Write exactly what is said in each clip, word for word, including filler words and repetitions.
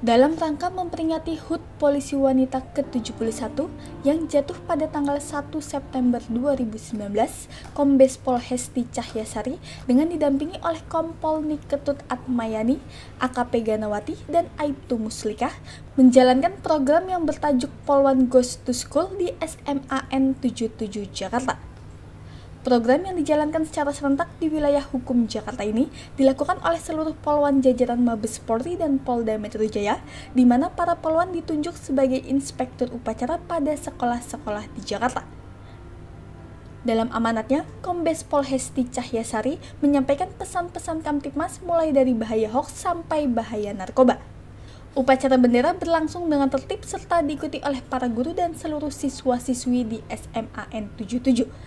Dalam rangka memperingati H U T Polisi Wanita ke tujuh puluh satu yang jatuh pada tanggal satu September dua ribu sembilan belas, Kombes Pol Hesti Cahyasari dengan didampingi oleh Kompol Niketut Atmayani, A K P Ganawati, dan Aibtu Muslikah menjalankan program yang bertajuk Polwan Goes to School di S M A N tujuh puluh tujuh Jakarta. Program yang dijalankan secara serentak di wilayah hukum Jakarta ini dilakukan oleh seluruh polwan jajaran Mabes Polri dan Polda Metro Jaya, di mana para polwan ditunjuk sebagai inspektur upacara pada sekolah-sekolah di Jakarta. Dalam amanatnya, Kombes Pol Hesti Cahyasari menyampaikan pesan-pesan Kamtibmas mulai dari bahaya hoaks sampai bahaya narkoba. Upacara bendera berlangsung dengan tertib serta diikuti oleh para guru dan seluruh siswa-siswi di S M A N tujuh puluh tujuh.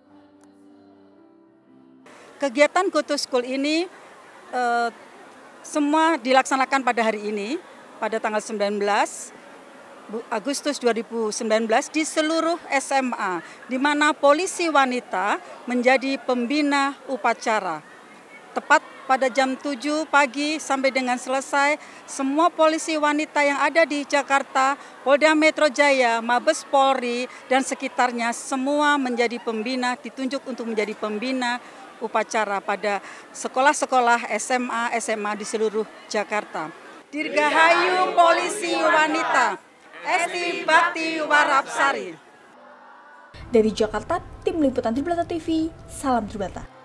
Kegiatan Go to School ini eh, semua dilaksanakan pada hari ini, pada tanggal sembilan belas Agustus dua ribu sembilan belas di seluruh S M A, di mana polisi wanita menjadi pembina upacara. Tepat pada jam tujuh pagi sampai dengan selesai, semua polisi wanita yang ada di Jakarta, Polda Metro Jaya, Mabes Polri, dan sekitarnya semua menjadi pembina, ditunjuk untuk menjadi pembina upacara pada sekolah-sekolah S M A S M A di seluruh Jakarta. Dirgahayu Polisi Wanita, Esti Bakti Warapsari. Dari Jakarta, Tim Liputan Tribrata T V, salam Tribrata.